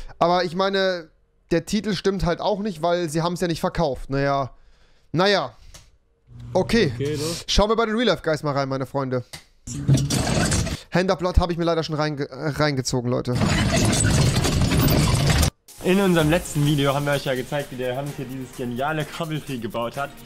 Aber ich meine, der Titel stimmt halt auch nicht, weil sie haben es ja nicht verkauft. Naja. Okay. Schauen wir bei den Real Life Guys mal rein, meine Freunde. Handaplot habe ich mir leider schon reingezogen, Leute. In unserem letzten Video haben wir euch ja gezeigt, wie der Hans hier dieses geniale Krabbelvieh gebaut hat.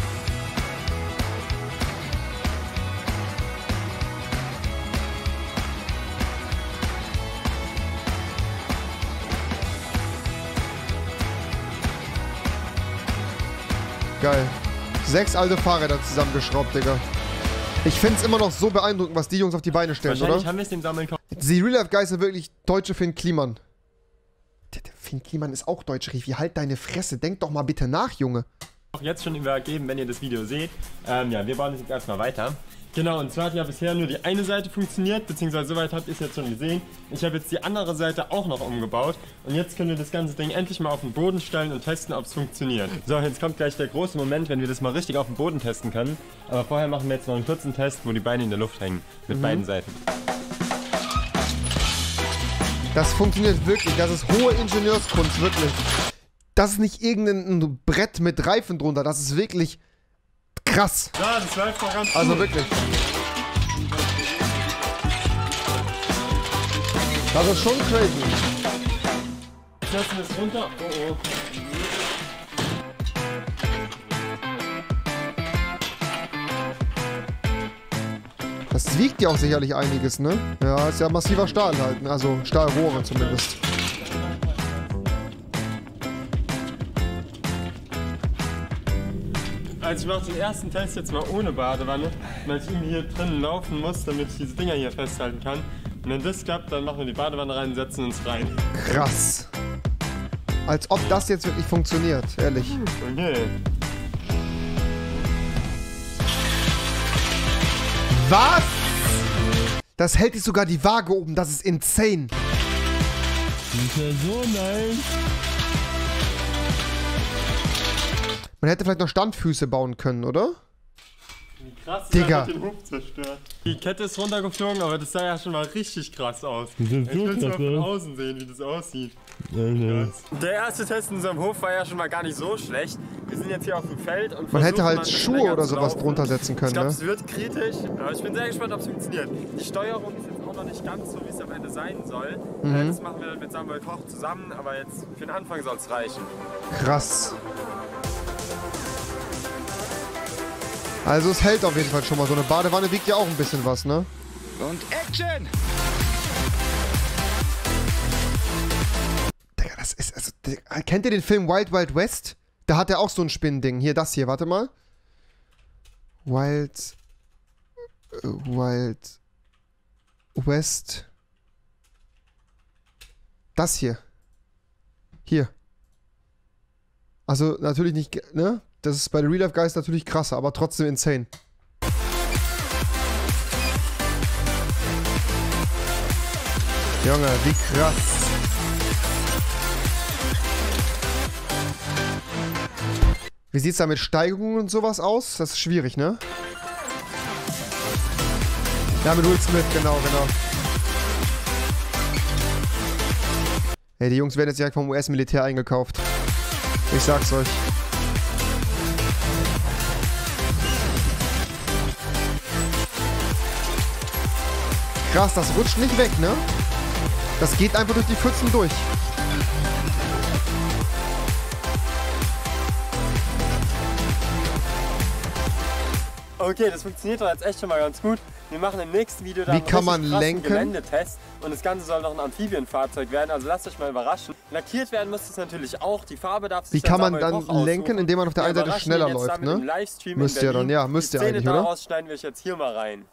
Geil. 6 alte Fahrräder zusammengeschraubt, Digga. Ich find's immer noch so beeindruckend, was die Jungs auf die Beine stellen, oder? Haben wir es dem Sammeln. Die Real Life Guys sind wirklich deutsche Finn Kliman. Der Finn Kliman ist auch deutsch, Rifi. Halt deine Fresse. Denk doch mal bitte nach, Junge. Auch jetzt schon übergeben, wenn ihr das Video seht. Ja, wir bauen das jetzt erstmal weiter. Genau, und zwar hat ja bisher nur die eine Seite funktioniert, beziehungsweise soweit habt ihr es jetzt schon gesehen. Ich habe jetzt die andere Seite auch noch umgebaut und jetzt können wir das ganze Ding endlich mal auf den Boden stellen und testen, ob es funktioniert. So, jetzt kommt gleich der große Moment, wenn wir das mal richtig auf dem Boden testen können. Aber vorher machen wir jetzt noch einen kurzen Test, wo die Beine in der Luft hängen, mit beiden Seiten. Das funktioniert wirklich, das ist hohe Ingenieurskunst, wirklich. Das ist nicht irgendein Brett mit Reifen drunter, das ist wirklich krass. Ja, das läuft doch ganz gut. Also wirklich. Das ist schon crazy. Jetzt lassen wir es runter. Oh oh. Das wiegt ja auch sicherlich einiges, ne? Ja, ist ja massiver Stahl halt, ne? Also Stahlrohre zumindest. Also ich mache den ersten Test jetzt mal ohne Badewanne, weil ich irgendwie hier drinnen laufen muss, damit ich diese Dinger hier festhalten kann. Und wenn das klappt, dann machen wir die Badewanne rein und setzen uns rein. Krass. Als ob das jetzt wirklich funktioniert, ehrlich. Okay. Was? Das hält sich sogar die Waage oben, das ist insane. Das ist ja so nice. Man hätte vielleicht noch Standfüße bauen können, oder? Wie krass, Digga. hat den Hof zerstört. Die Kette ist runtergeflogen, aber das sah ja schon mal richtig krass aus. Das ist Ich so will es mal krass, von oder? außen sehen, wie das aussieht. Ja. Der erste Test in unserem Hof war ja schon mal gar nicht so schlecht. Wir sind jetzt hier auf dem Feld und Man hätte versuchen halt mal ein bisschen Schuhe länger oder zu sowas laufen. drunter setzen können, Ich glaube, ne? es wird kritisch, aber ich bin sehr gespannt, ob es funktioniert. Die Steuerung ist jetzt auch noch nicht ganz so, wie es am Ende sein soll. Das machen wir dann mit Samuel Koch zusammen, aber jetzt für den Anfang soll es reichen. Krass. Also es hält auf jeden Fall schon mal. So eine Badewanne wiegt ja auch ein bisschen was, ne? Und Action! Digga, das ist... Also, kennt ihr den Film Wild Wild West? Da hat er auch so ein Spinnending. Hier, das hier, warte mal. Wild West. Das hier. Hier. Also natürlich nicht, ne? Das ist bei den Real Life Guys natürlich krasser, aber trotzdem insane. Junge, wie krass. Wie sieht's da mit Steigungen und sowas aus? Das ist schwierig, ne? Ja, mit Will Smith, genau. Ey, die Jungs werden jetzt direkt vom US-Militär eingekauft. Ich sag's euch. Krass, das rutscht nicht weg, ne? Das geht einfach durch die Pfützen durch. Okay, das funktioniert doch jetzt echt schon mal ganz gut. Wir machen im nächsten Video dann Wie kann man lenken? Geländetest und das Ganze soll noch ein Amphibienfahrzeug werden, also lasst euch mal überraschen. Lackiert werden muss es natürlich auch, die Farbe darf sich Wie kann man Samuel dann Koch lenken, aussuchen. indem man auf der einen Wir Seite überraschen schneller ihn jetzt läuft, damit ne? im Livestream Müsst in ihr dann, Berlin. ja, müsst ihr Die Szene eigentlich, oder? daraus schneiden wir euch jetzt hier mal rein.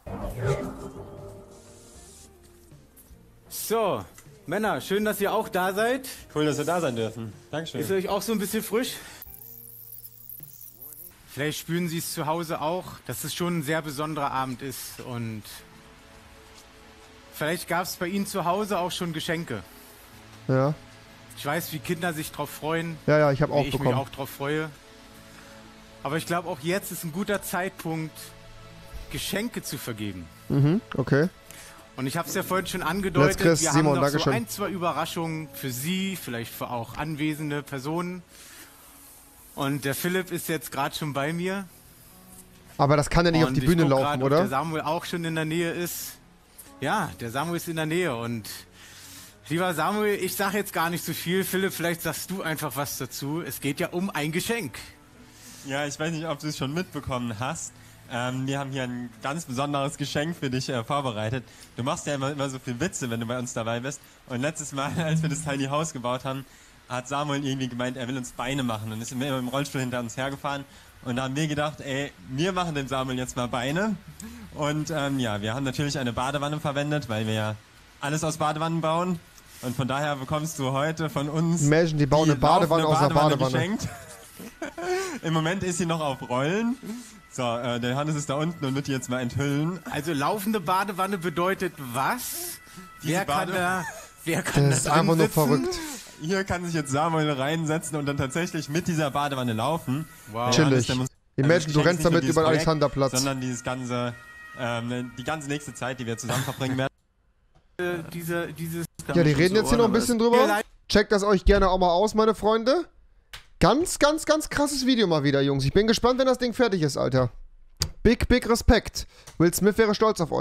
So, Männer, schön, dass ihr auch da seid. Cool, dass wir da sein dürfen. Dankeschön. Ist euch auch so ein bisschen frisch? Vielleicht spüren Sie es zu Hause auch, dass es schon ein sehr besonderer Abend ist und vielleicht gab es bei Ihnen zu Hause auch schon Geschenke. Ja. Ich weiß, wie Kinder sich drauf freuen, Ja, ich habe auch wie ich mich bekommen. auch drauf freue. Aber ich glaube, auch jetzt ist ein guter Zeitpunkt, Geschenke zu vergeben. Okay. Und ich habe es ja vorhin schon angedeutet, Chris, wir Simon, haben noch so Dankeschön. ein, zwei Überraschungen für Sie, vielleicht für auch anwesende Personen. Und der Philipp ist jetzt gerade schon bei mir. Aber das kann ja nicht auf Und die ich Bühne guck laufen, grad, ob oder? der Samuel auch schon in der Nähe ist. Ja, der Samuel ist in der Nähe. Und lieber Samuel, ich sage jetzt gar nicht so viel. Philipp, vielleicht sagst du einfach was dazu. Es geht ja um ein Geschenk. Ja, ich weiß nicht, ob du es schon mitbekommen hast. Wir haben hier ein ganz besonderes Geschenk für dich vorbereitet. Du machst ja immer so viel Witze, wenn du bei uns dabei bist. Und letztes Mal, als wir das Tiny House gebaut haben, hat Samuel irgendwie gemeint, er will uns Beine machen und ist immer im Rollstuhl hinter uns hergefahren. Und da haben wir gedacht, ey, wir machen dem Samuel jetzt mal Beine. Und ja, wir haben natürlich eine Badewanne verwendet, weil wir ja alles aus Badewannen bauen. Und von daher bekommst du heute von uns Imagine, die bauen eine Badewanne aus einer Badewanne. geschenkt. Im Moment ist sie noch auf Rollen. So, der Hannes ist da unten und wird die jetzt mal enthüllen. Also laufende Badewanne bedeutet was? Wer kann da Das ist drin einfach nur sitzen? verrückt. Hier kann sich jetzt Samuel reinsetzen und dann tatsächlich mit dieser Badewanne laufen. Wow. Chillig. Imagine, Imagine, du rennst damit über den Alexanderplatz. Sondern dieses ganze, die ganze nächste Zeit, die wir zusammen verbringen werden. Dieses Ja, die reden jetzt hier noch ein bisschen drüber. Checkt das euch gerne auch mal aus, meine Freunde. Ganz, ganz, ganz krasses Video mal wieder, Jungs. Ich bin gespannt, wenn das Ding fertig ist, Alter. Big Respekt. Will Smith wäre stolz auf euch.